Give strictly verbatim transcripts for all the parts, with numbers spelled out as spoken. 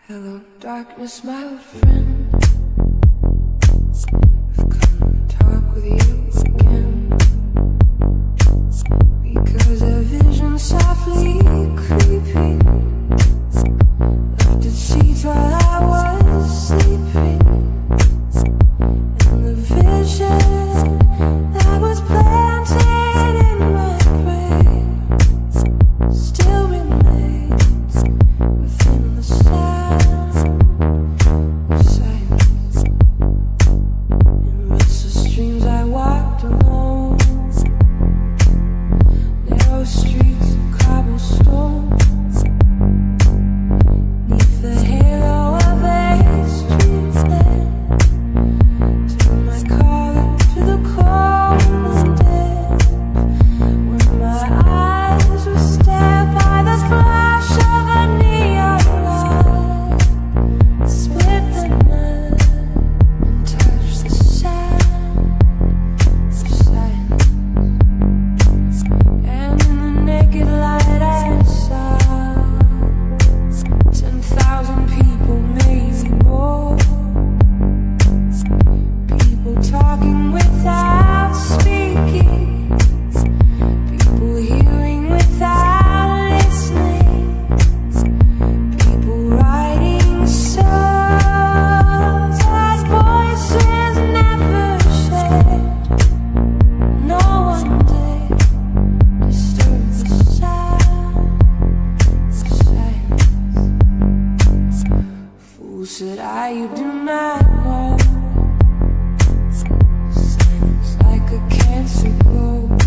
Hello, darkness, my old friend. I've come to talk with you again, because a vision softly creeping left its seeds while I was sleeping, and the vision that was planted in my brain still remains within the sound of silence. In restless dreams I walked alone, narrow streets of cobblestone, neath the halo of a street lamp. Turned my collar to the cold and damp, when my eyes were stabbed by the flash of a neon light. Split the night and touched the sound of silence. And in the naked light I saw ten thousand people, maybe more. People talking without speaking, people hearing without listening, people writing songs that voices never shared. No one dared disturb the sound of silence. Fool, said I, you do not know. Silence like a cancer grows.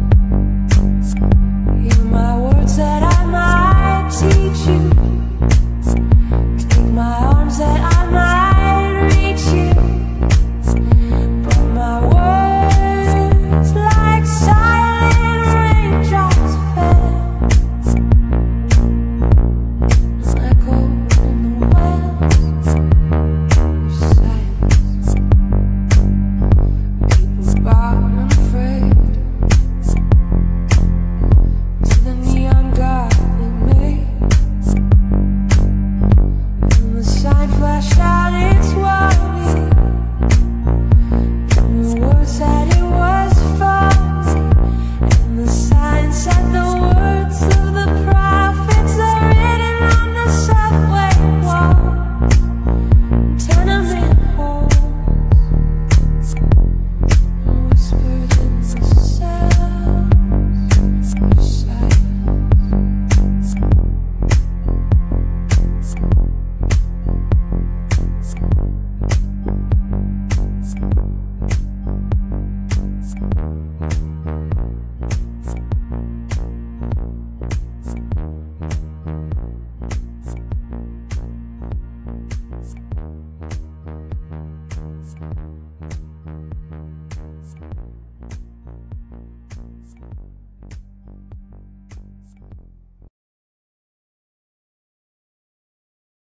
Hear my words that I might teach you. Take my arms that I might reach you. But my words, like silent raindrops, fell and echoed in the wells of silence. People bowed and prayed to the neon god they made, and the sign flashed out its warning, and the words said it was falling, and the sign said the words of the prophets are written on the subway walls and tenement halls, and whispered in the sounds of silence. Thank you.